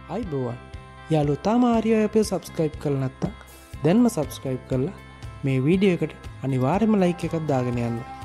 අයිබෝවන් යාලු තාම ආරියෝ අපේ සබස්ක්‍රයිබ් කරලා නැත්නම් දැන්ම සබස්ක්‍රයිබ් කරලා මේ වීඩියෝ එකට අනිවාර්යයෙන්ම ලයික් එකක් දාගෙන යන්න.